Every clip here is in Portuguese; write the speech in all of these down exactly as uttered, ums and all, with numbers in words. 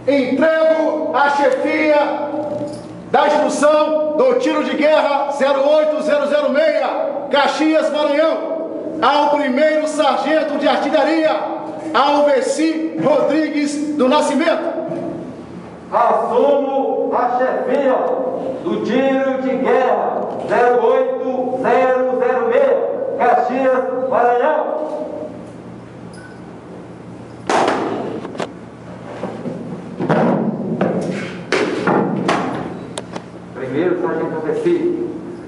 Entrego a chefia da instrução do tiro de guerra zero oito zero zero seis, Caxias, Maranhão, ao primeiro sargento de artilharia, Alveci Rodrigues do Nascimento. Assumo a chefia do tiro de guerra zero oito zero zero seis, Caxias, Maranhão. Primeiro sargento Alveci.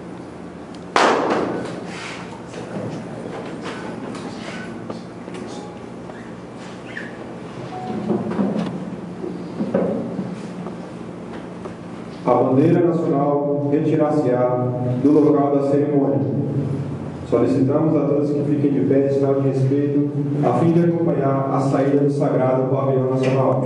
A bandeira nacional retirar-se-á do local da cerimônia. Solicitamos a todos que fiquem de pé em sinal de respeito, a fim de acompanhar a saída do sagrado pavilhão nacional.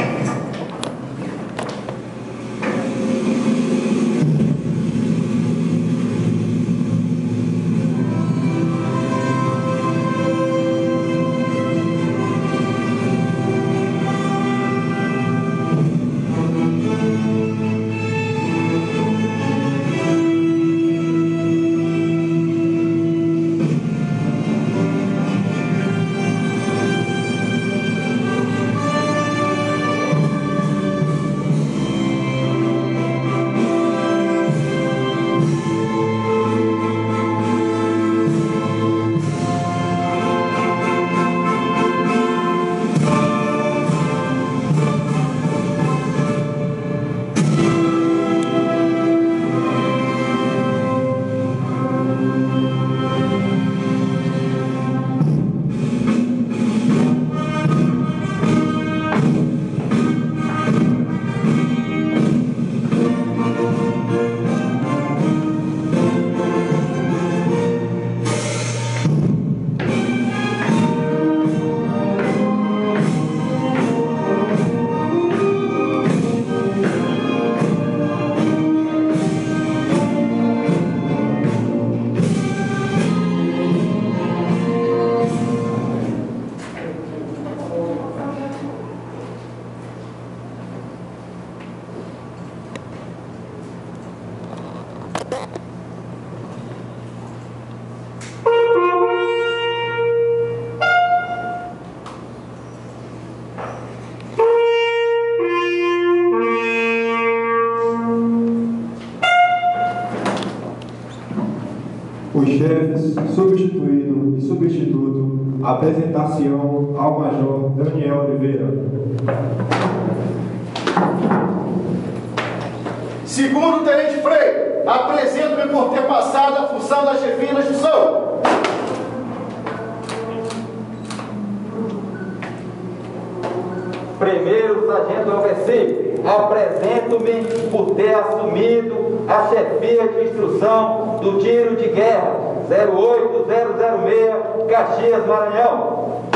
Os chefes, substituído e substituto, apresentar-se-ão ao Major Daniel Oliveira. Segundo Tenente Freire, apresento-me por ter passado a função da chefia na instrução. Primeiro sargento Alveci, apresento-me por ter assumido a chefia de instrução do tiro de guerra zero oito zero zero seis, Caxias, Maranhão.